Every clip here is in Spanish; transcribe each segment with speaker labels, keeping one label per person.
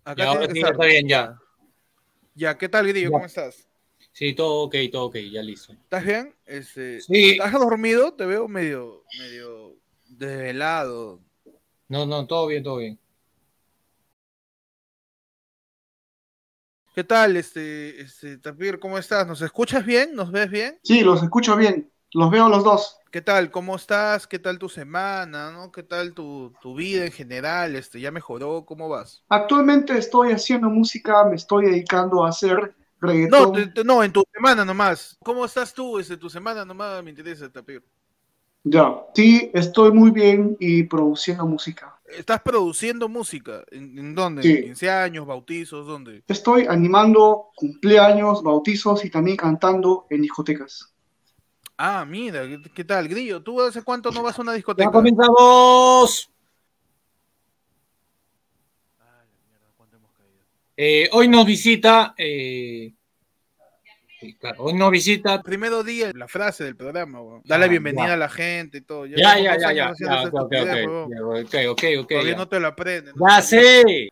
Speaker 1: Y
Speaker 2: Acá
Speaker 1: ahora
Speaker 2: tiene que
Speaker 1: sí ya
Speaker 2: estar,
Speaker 1: está
Speaker 2: ¿no?
Speaker 1: bien, ya.
Speaker 2: Ya, ¿qué tal, Grillo?
Speaker 1: Ya.
Speaker 2: ¿Cómo estás?
Speaker 1: Sí, todo ok, ya listo.
Speaker 2: ¿Estás bien?
Speaker 1: Sí,
Speaker 2: ¿Estás dormido? Te veo medio desvelado.
Speaker 1: no, todo bien, todo bien.
Speaker 2: ¿Qué tal, Tapir? ¿Cómo estás? ¿Nos escuchas bien? ¿Nos ves bien?
Speaker 3: Sí, los escucho bien, los veo los dos.
Speaker 2: ¿Qué tal? ¿Cómo estás? ¿Qué tal tu semana? ¿No? ¿Qué tal tu vida en general? ¿Ya mejoró? ¿Cómo vas?
Speaker 3: Actualmente estoy haciendo música, me estoy dedicando a hacer
Speaker 2: No,
Speaker 3: reggaetón.
Speaker 2: no, en tu semana nomás. ¿Cómo estás tú? Tu semana nomás me interesa, Tapir.
Speaker 3: Ya, sí, estoy muy bien y produciendo música.
Speaker 2: ¿Estás produciendo música? ¿En dónde? ¿En
Speaker 3: Sí,
Speaker 2: 15 años? ¿Bautizos? ¿Dónde?
Speaker 3: estoy animando cumpleaños, bautizos y también cantando en discotecas.
Speaker 2: Ah, mira, ¿qué tal, Grillo? ¿Tú hace cuánto no vas a una
Speaker 1: ¡Ya
Speaker 2: discoteca?
Speaker 1: comenzamos!
Speaker 2: Ah, la mierda, ¿cuánto hemos caído?
Speaker 1: Hoy nos visita, sí, claro, hoy nos visita.
Speaker 2: Primero día, la frase del programa, weón. Da la
Speaker 1: Ah,
Speaker 2: bienvenida
Speaker 1: ya,
Speaker 2: a la gente y todo. Ya
Speaker 1: ya,
Speaker 2: llevamos
Speaker 1: ya,
Speaker 2: dos
Speaker 1: ya,
Speaker 2: años
Speaker 1: ya,
Speaker 2: haciendo
Speaker 1: ya,
Speaker 2: esa
Speaker 1: ok, ok,
Speaker 2: estupidez, weón.
Speaker 1: ok,
Speaker 2: Todavía
Speaker 1: ya.
Speaker 2: no te lo aprendes, no
Speaker 1: Ya
Speaker 2: seas idiota.
Speaker 1: sé.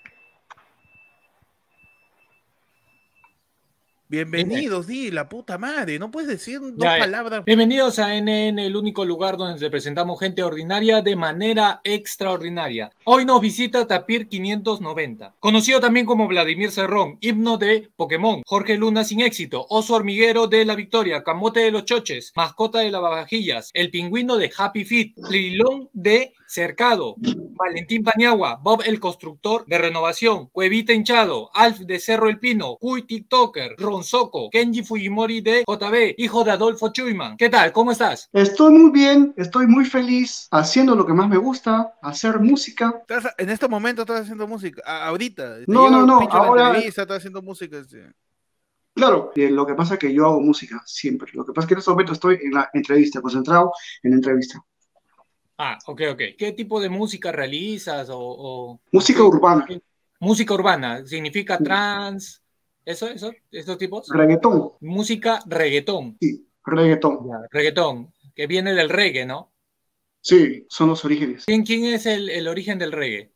Speaker 1: Dime.
Speaker 2: Bienvenidos, di, la puta madre. No puedes decir dos
Speaker 1: Ya, ya.
Speaker 2: palabras.
Speaker 1: Bienvenidos a NN, el único lugar donde te presentamos gente ordinaria de manera extraordinaria. Hoy nos visita Tapir 590, conocido también como Vladimir Cerrón, himno de Pokémon, Jorge Luna sin éxito, oso hormiguero de la Victoria, camote de los choches, mascota de lavavajillas, el pingüino de Happy Feet, Lilón de Cercado, Valentín Paniagua, Bob el Constructor de Renovación, Cuevita Hinchado, Alf de Cerro El Pino, Cuy TikToker, Ronzoco, Kenji Fujimori de JB, hijo de Adolfo Chuyman. ¿Qué tal? ¿Cómo estás?
Speaker 3: Estoy muy bien, estoy muy feliz haciendo lo que más me gusta, hacer música.
Speaker 2: En este momento estás haciendo música. Ahorita. Te
Speaker 3: No,
Speaker 2: llega
Speaker 3: no,
Speaker 2: el
Speaker 3: no,
Speaker 2: pincho de la
Speaker 3: ahora,
Speaker 2: entrevista, estás haciendo música.
Speaker 3: claro, lo que pasa es que yo hago música siempre. Lo que pasa es que en este momento estoy en la entrevista, concentrado en la entrevista.
Speaker 1: Ah, ok. ¿Qué tipo de música realizas o
Speaker 3: Música urbana,
Speaker 1: música urbana? ¿Significa trans? ¿Esos tipos?
Speaker 3: reggaetón,
Speaker 1: Música reggaetón.
Speaker 3: sí, reggaetón.
Speaker 1: Ya, reggaetón, que viene del reggae, ¿no?
Speaker 3: Sí, son los orígenes.
Speaker 1: ¿Quién es el origen del reggae?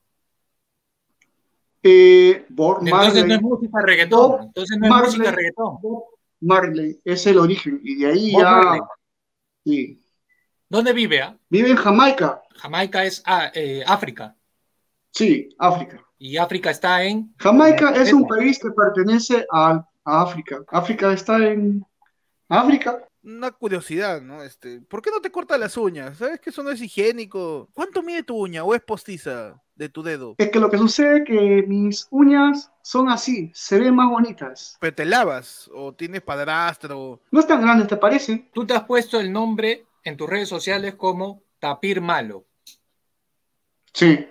Speaker 3: Bob
Speaker 1: Entonces no es
Speaker 3: Marley,
Speaker 1: música reggaetón.
Speaker 3: Bob
Speaker 1: Entonces no es música
Speaker 3: Marley,
Speaker 1: reggaetón.
Speaker 3: Bob Marley es el origen. Y de ahí
Speaker 1: Bob
Speaker 3: ya,
Speaker 1: Marley.
Speaker 3: sí.
Speaker 1: ¿Dónde vive? Ah?
Speaker 3: Vive en Jamaica,
Speaker 1: Jamaica es África.
Speaker 3: sí, África.
Speaker 1: Y África está en el
Speaker 3: Jamaica es un
Speaker 1: planeta.
Speaker 3: país que pertenece a África. África está en África.
Speaker 2: Una curiosidad, ¿no? ¿Por qué no te cortas las uñas? ¿Sabes que eso no es higiénico? ¿Cuánto mide tu uña o es postiza de tu dedo?
Speaker 3: Es que lo que sucede es que mis uñas son así, se ven más bonitas.
Speaker 2: ¿Pero te lavas o tienes padrastro?
Speaker 3: No es tan grande, ¿te parece?
Speaker 1: Tú te has puesto el nombre en tus redes sociales como Tapir Malo.
Speaker 3: Sí.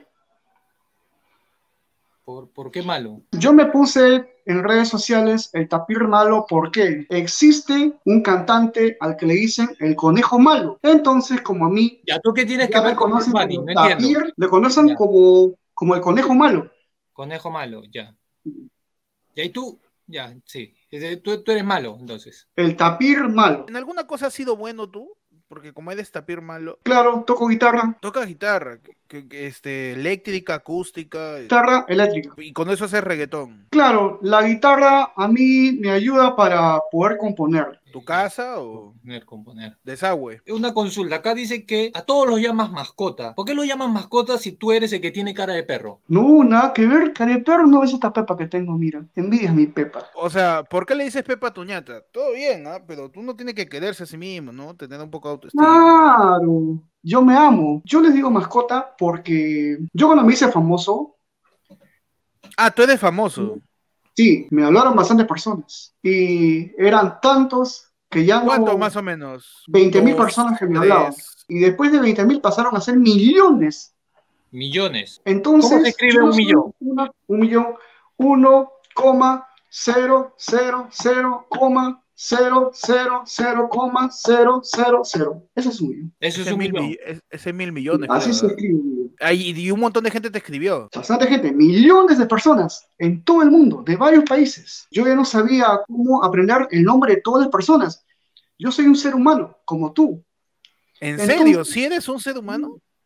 Speaker 1: ¿Por qué malo?
Speaker 3: Yo me puse en redes sociales el tapir malo porque existe un cantante al que le dicen el conejo malo. Entonces, como a mí
Speaker 1: ¿Ya tú qué tienes que
Speaker 3: ya me
Speaker 1: ver con Bad
Speaker 3: conocen
Speaker 1: Bunny?
Speaker 3: como
Speaker 1: No entiendo.
Speaker 3: tapir, le conocen
Speaker 1: Ya,
Speaker 3: como el conejo malo.
Speaker 1: conejo malo, ya. Ya, y tú, ya, sí. Tú eres malo, entonces.
Speaker 3: El tapir malo.
Speaker 2: ¿En alguna cosa has sido bueno tú? Porque como eres tapir malo,
Speaker 3: Claro, toco guitarra,
Speaker 2: toca guitarra, eléctrica, acústica,
Speaker 3: guitarra eléctrica.
Speaker 2: y con eso haces reggaetón.
Speaker 3: Claro, la guitarra a mí me ayuda para poder componer.
Speaker 2: ¿Tu casa o
Speaker 1: Componer.
Speaker 2: desagüe?
Speaker 1: Una consulta. Acá dice que a todos los llamas mascota. ¿Por qué los llamas mascota si tú eres el que tiene cara de perro?
Speaker 3: No, nada que ver, careperro no es esta pepa que tengo, mira. Envidias mi pepa.
Speaker 2: O sea, ¿por qué le dices Pepa Tuñata? Todo bien, ¿ah? Pero tú no tienes que quererse a sí mismo, ¿no? Tener un poco de autoestima.
Speaker 3: Claro, yo me amo. Yo les digo mascota porque yo cuando me hice famoso,
Speaker 2: Ah, tú eres famoso.
Speaker 3: sí, me hablaron bastantes personas. Y eran tantos que ya
Speaker 2: ¿Cuánto
Speaker 3: no,
Speaker 2: más o menos?
Speaker 3: 20.000 personas
Speaker 2: Dos,
Speaker 3: que me hablaban.
Speaker 2: tres.
Speaker 3: Y después de 20.000 pasaron a ser millones.
Speaker 1: Millones. ¿Cómo se
Speaker 3: Entonces,
Speaker 1: escribe
Speaker 3: yo
Speaker 1: un
Speaker 3: soy
Speaker 1: millón?
Speaker 3: un millón, 1,000,000,000,000,000. Ese es un millón.
Speaker 1: Eso es un millón.
Speaker 2: Ese 1.000 millones,
Speaker 3: Así
Speaker 2: creo,
Speaker 3: se
Speaker 2: ¿ah?
Speaker 3: escribe un millón.
Speaker 2: Y un montón de gente te escribió.
Speaker 3: Bastante gente, millones de personas en todo el mundo, de varios países. Yo ya no sabía cómo aprender el nombre de todas las personas. Yo soy un ser humano, como tú.
Speaker 2: ¿En serio?
Speaker 3: Entonces,
Speaker 2: ¿Si eres un ser humano?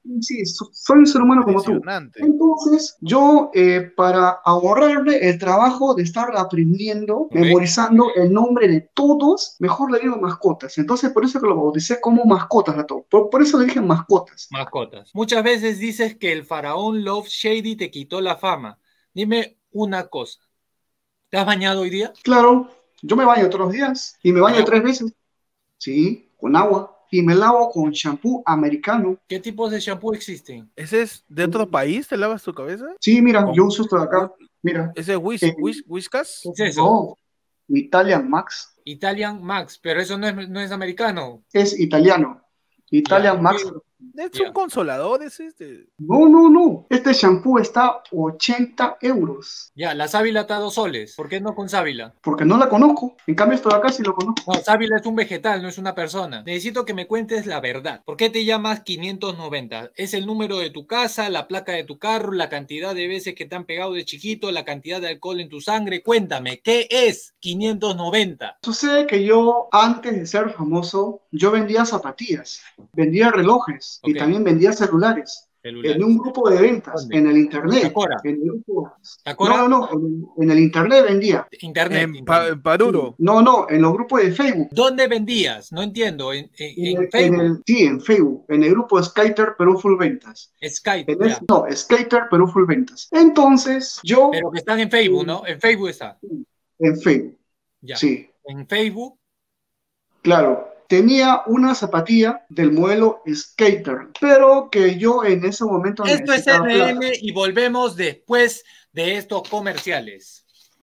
Speaker 3: Sí, soy un ser humano como tú.
Speaker 2: Impresionante.
Speaker 3: Entonces, yo, para ahorrarme el trabajo de estar aprendiendo,
Speaker 1: Ok.
Speaker 3: memorizando el nombre de todos, mejor le digo mascotas. Entonces, por eso que lo bauticé como mascotas a todos. Por eso le dije mascotas.
Speaker 1: Mascotas. Muchas veces dices que el faraón Love Shady te quitó la fama. Dime una cosa. ¿Te has bañado hoy día?
Speaker 3: Claro, yo me baño todos los días y me
Speaker 1: ¿Con
Speaker 3: baño
Speaker 1: agua?
Speaker 3: 3 veces. Sí, con agua. Y me lavo con champú americano.
Speaker 1: ¿Qué tipos de shampoo existen?
Speaker 2: ¿Ese es de otro país? ¿Te lavas tu cabeza?
Speaker 3: Sí, mira,
Speaker 1: ¿Con
Speaker 3: yo uso esto de
Speaker 2: Wi-
Speaker 3: acá. Mira,
Speaker 2: ¿Ese es
Speaker 3: eh,
Speaker 2: Whiskas?
Speaker 1: ¿Qué es eso?
Speaker 3: no, Italian Max
Speaker 1: Italian Max, pero eso no es americano.
Speaker 3: es italiano.
Speaker 1: Ya,
Speaker 3: Italian Max.
Speaker 2: Es un
Speaker 1: ya.
Speaker 2: consolador, es este.
Speaker 3: No, no, no. Este shampoo está 80 euros.
Speaker 1: Ya, la sábila está a 2 soles. ¿Por qué no con sábila?
Speaker 3: Porque no la conozco. En cambio, esto de acá sí lo conozco.
Speaker 1: No, sábila es un vegetal, no es una persona. Necesito que me cuentes la verdad. ¿Por qué te llamas 590? ¿Es el número de tu casa, la placa de tu carro, la cantidad de veces que te han pegado de chiquito, la cantidad de alcohol en tu sangre? Cuéntame, ¿qué es 590?
Speaker 3: Sucede que yo, antes de ser famoso, yo vendía zapatillas, vendía relojes y
Speaker 1: Ok,
Speaker 3: también vendía celulares. En un
Speaker 1: celulares.
Speaker 3: grupo de ventas,
Speaker 1: ¿Dónde?
Speaker 3: en el internet.
Speaker 1: Tacora.
Speaker 3: En el grupo... No,
Speaker 1: ¿Tacora?
Speaker 3: no, no. En el internet vendía.
Speaker 1: Internet, internet.
Speaker 2: En
Speaker 3: Sí.
Speaker 2: Paruro.
Speaker 3: No, no, en los grupos de Facebook.
Speaker 1: ¿Dónde vendías? No entiendo. En Facebook.
Speaker 3: Sí, en Facebook, en el grupo Skater Perú Full Ventas.
Speaker 1: Skype, ya.
Speaker 3: No, Skater Perú Full Ventas. Entonces, yo,
Speaker 1: Pero que están en Facebook,
Speaker 3: eh,
Speaker 1: ¿no? En Facebook está.
Speaker 3: en Facebook,
Speaker 1: Ya.
Speaker 3: sí,
Speaker 1: En Facebook.
Speaker 3: claro, tenía una zapatilla del modelo Skater, pero que yo en ese momento
Speaker 1: Esto es
Speaker 3: necesitaba plata.
Speaker 1: NN y volvemos después de estos comerciales.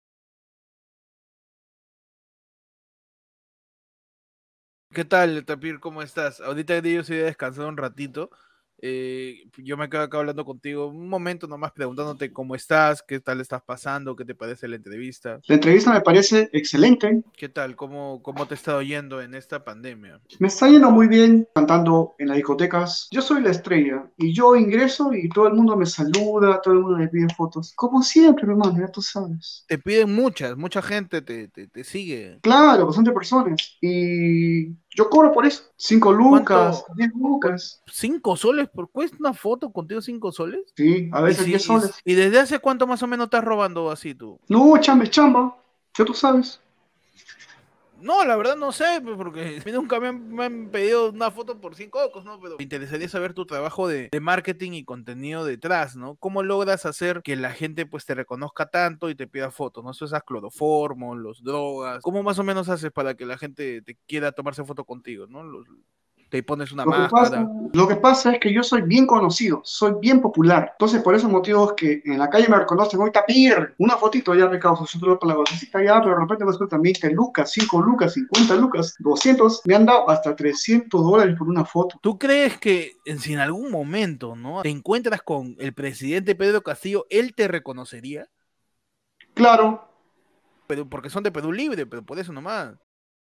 Speaker 2: ¿Qué tal, Tapir? ¿Cómo estás? Ahorita yo sí he descansado un ratito. Yo me quedo acá hablando contigo un momento nomás preguntándote cómo estás, qué tal estás pasando, qué te parece la entrevista,
Speaker 3: La entrevista me parece excelente.
Speaker 2: qué tal, cómo te ha estado yendo en esta pandemia.
Speaker 3: Me está yendo muy bien cantando en las discotecas. Yo soy la estrella y yo ingreso y todo el mundo me saluda, todo el mundo me pide fotos. Como siempre, hermano, ya tú sabes.
Speaker 2: Te piden mucha gente te sigue.
Speaker 3: Claro, bastante personas. Y yo cobro por eso. 5 lucas,
Speaker 2: ¿Cuánto?
Speaker 3: 10 lucas.
Speaker 2: 5 soles cuesta una foto contigo, 5 soles.
Speaker 3: Sí, a
Speaker 2: ¿Y,
Speaker 3: veces
Speaker 2: si,
Speaker 3: 10 soles.
Speaker 2: y desde hace cuánto más o menos estás robando así tú?
Speaker 3: No, chamba es chamba. Ya tú sabes.
Speaker 2: No, la verdad no sé, pues, porque a mí nunca me han pedido una foto por 5 ocos, ¿no? Pero me interesaría saber tu trabajo de marketing y contenido detrás, ¿no? ¿Cómo logras hacer que la gente pues te reconozca tanto y te pida fotos, ¿no? Eso esas cloroformo, los drogas. ¿Cómo más o menos haces para que la gente te quiera tomarse foto contigo, ¿no? Te pones una
Speaker 3: Lo que pasa,
Speaker 2: máscara.
Speaker 3: lo que pasa es que yo soy bien conocido, soy bien popular. Entonces, por esos motivos que en la calle me reconocen, hoy Tapir, una fotito ya me causa, yo te la vocecita ya, pero de repente me sueltan 20 lucas, 5 lucas, 50 lucas, 200. Me han dado hasta $300 por una foto.
Speaker 2: ¿Tú crees que si en algún momento, ¿no? Te encuentras con el presidente Pedro Castillo, él te reconocería?
Speaker 3: Claro,
Speaker 2: Pero porque son de Perú Libre, pero por eso nomás.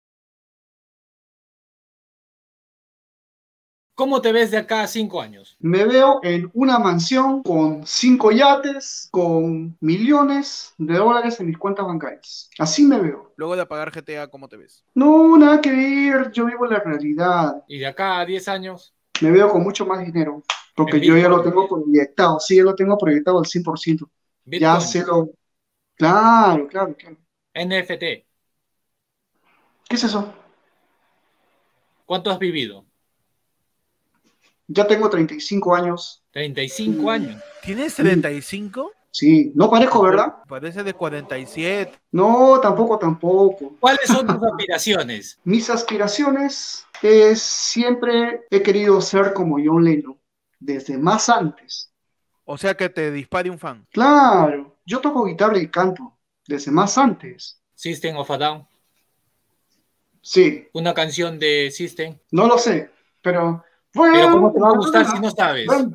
Speaker 1: ¿Cómo te ves de acá a 5 años?
Speaker 3: me veo en una mansión con 5 yates, con millones de dólares en mis cuentas bancarias. Así me veo.
Speaker 2: Luego de apagar GTA, ¿cómo te ves?
Speaker 3: No, nada que ver, yo vivo la realidad.
Speaker 1: ¿Y de acá a 10 años?
Speaker 3: Me veo con mucho más dinero,
Speaker 1: En
Speaker 3: porque yo ya lo
Speaker 1: Bitcoin.
Speaker 3: tengo proyectado, sí, ya lo tengo proyectado al 100%. Ya
Speaker 1: Bitcoin.
Speaker 3: sé lo... Claro, claro, claro.
Speaker 1: NFT.
Speaker 3: ¿Qué es eso?
Speaker 1: ¿Cuánto has vivido?
Speaker 3: Ya tengo 35 años.
Speaker 1: 35 años.
Speaker 2: ¿Tienes
Speaker 3: Sí,
Speaker 2: 35?
Speaker 3: sí, no parejo, ¿verdad?
Speaker 2: Parece de 47.
Speaker 3: No, tampoco, tampoco.
Speaker 1: ¿Cuáles son tus aspiraciones?
Speaker 3: Mis aspiraciones es siempre he querido ser como John Lennon, desde más antes.
Speaker 2: O sea que te dispare un fan.
Speaker 3: Claro, yo toco guitarra y canto, desde más antes.
Speaker 1: System of a Down.
Speaker 3: Sí,
Speaker 1: Una canción de System.
Speaker 3: no lo sé, pero...
Speaker 1: Pero ¿cómo te va a gustar si no sabes?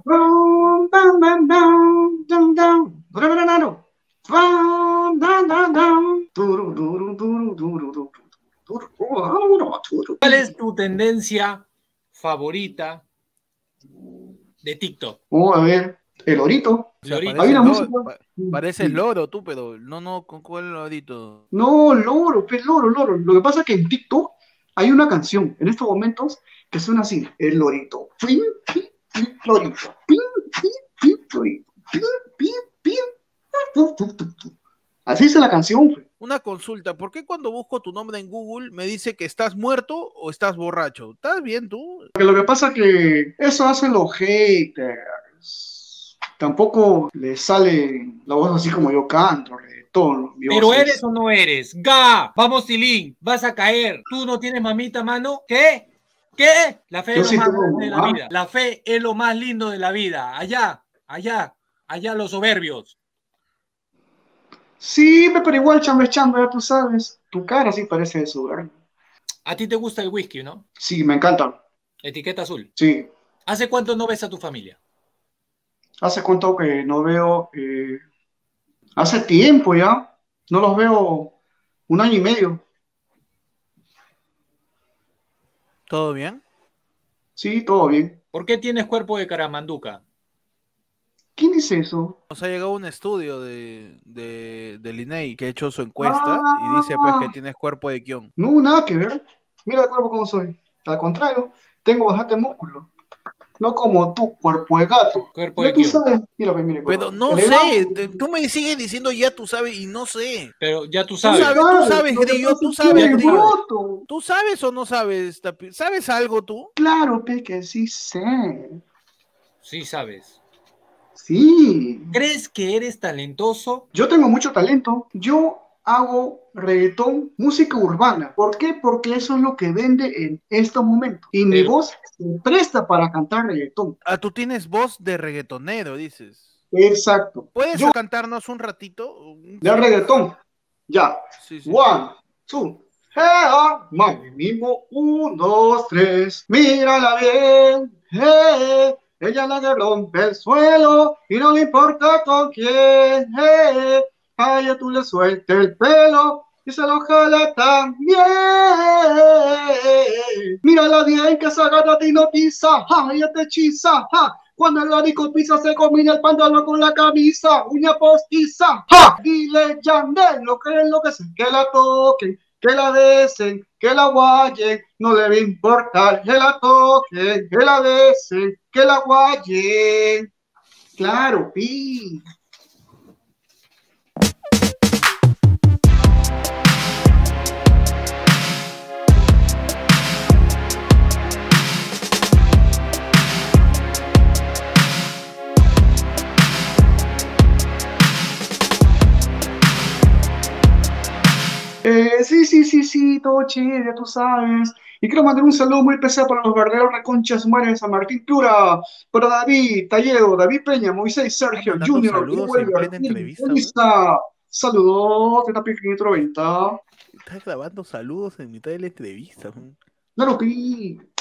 Speaker 1: ¿Cuál es tu tendencia favorita de TikTok?
Speaker 3: Oh, a ver, el orito.
Speaker 2: O sea,
Speaker 1: Lorito.
Speaker 3: Hay
Speaker 2: pareces
Speaker 3: una música.
Speaker 2: pareces loro tú, pero no, ¿con cuál lorito?
Speaker 3: No, loro, pues loro, loro. Lo que pasa es que en TikTok hay una canción en estos momentos que suena así, el lorito. Fin, fin, Florito. Pim, pim, pim, Florito. Pim, pim, pim. Tu, tu, tu, tu. Así dice la canción, fe.
Speaker 2: Una consulta, ¿por qué cuando busco tu nombre en Google me dice que estás muerto o estás borracho? ¿Estás bien tú?
Speaker 3: Porque lo que pasa es que eso hacen los haters. Tampoco les sale la voz así como yo canto, reggaetón. Mi
Speaker 1: Pero
Speaker 3: voz
Speaker 1: eres
Speaker 3: es-
Speaker 1: o no eres. ¡Ga! Vamos, Tilín, vas a caer. ¿Tú no tienes mamita, mano? ¿Qué? ¿Qué? La fe
Speaker 3: Yo
Speaker 1: es lo
Speaker 3: sí
Speaker 1: más
Speaker 3: tengo
Speaker 1: grande de la
Speaker 3: mamá.
Speaker 1: vida. La fe es lo más lindo de la vida. Allá, allá, allá los soberbios.
Speaker 3: Sí, pero igual chambe, chambe, ya tú sabes. Tu cara sí parece de soberbio.
Speaker 1: A ti te gusta el whisky, ¿no?
Speaker 3: Sí, me encanta.
Speaker 1: Etiqueta azul.
Speaker 3: Sí.
Speaker 1: ¿Hace cuánto no ves a tu familia?
Speaker 3: Hace cuánto que no veo. Hace tiempo ya. No los veo 1 año y medio.
Speaker 2: ¿Todo bien?
Speaker 3: Sí, todo bien.
Speaker 1: ¿Por qué tienes cuerpo de caramanduca?
Speaker 3: ¿Quién dice eso?
Speaker 2: Nos ha llegado un estudio del INEI que ha hecho su encuesta y dice pues que
Speaker 3: Ah,
Speaker 2: tienes cuerpo de guión.
Speaker 3: no, nada que ver. Mira el cuerpo como soy. Al contrario, tengo bastante músculo. No como tú, cuerpo de gato.
Speaker 1: Cuerpo
Speaker 3: Ya
Speaker 1: de
Speaker 3: tú
Speaker 1: guión.
Speaker 3: sabes. Mira, pues, mire,
Speaker 2: Pero no sé,
Speaker 3: elegante.
Speaker 2: tú me sigues diciendo ya tú sabes y no sé.
Speaker 1: Pero ya tú
Speaker 2: Tú
Speaker 1: sabes.
Speaker 2: sabes,
Speaker 3: Lo que
Speaker 2: Grillo,
Speaker 3: pasa
Speaker 2: tú
Speaker 3: es que
Speaker 2: sabes,
Speaker 1: Ya tú
Speaker 3: eres
Speaker 2: Grillo.
Speaker 1: sabes.
Speaker 3: bruto.
Speaker 2: ¿Tú sabes o no sabes, Tapir? ¿Sabes algo tú?
Speaker 3: Claro, pe, que sí sé.
Speaker 1: Sí sabes.
Speaker 3: Sí.
Speaker 1: ¿Crees que eres talentoso?
Speaker 3: Yo tengo mucho talento. Yo hago reggaetón, música urbana. ¿Por qué? Porque eso es lo que vende en estos momentos. Y mi
Speaker 1: Pero
Speaker 3: voz se presta para cantar reggaetón.
Speaker 2: Ah, tú tienes voz de reggaetonero, dices.
Speaker 3: Exacto.
Speaker 2: ¿Puedes
Speaker 3: Yo
Speaker 2: cantarnos un ratito?
Speaker 3: de reggaetón. Ya.
Speaker 2: Sí, sí.
Speaker 3: One, two. Hey, mami, mismo. 1, 2, 3. Mírala bien. Hey. Ella es la que rompe el suelo y no le importa con quién. Hey. A ella tú le sueltes el pelo y se lo jala también. Mírala bien que esa gata te hipnotiza. Ja, ella te hechiza. Ja. Cuando el disco pisa se combina el pantalón con la camisa, uña postiza. ¡Ja! Dile Yandel lo que es lo que es, que la toquen, que la besen, que la guayen, no le va a importar, que la toquen, que la besen, que la guayen. Claro, pi. Sí, sí, sí, sí, todo chévere, tú sabes. Y quiero mandar un saludo muy especial para los verdaderos reconchas madres de San Martín Piura, para David, Talledo, David Peña, Moisés,
Speaker 2: ¿Estás
Speaker 3: Sergio,
Speaker 2: mandando
Speaker 3: Junior,
Speaker 2: saludos en
Speaker 3: Wilber,
Speaker 2: plena
Speaker 3: Philip,
Speaker 2: entrevista, weón?
Speaker 3: Elisa. Saludos, de Tapi 590.
Speaker 2: Estás grabando saludos en mitad de la entrevista, weón.
Speaker 3: Claro, pi.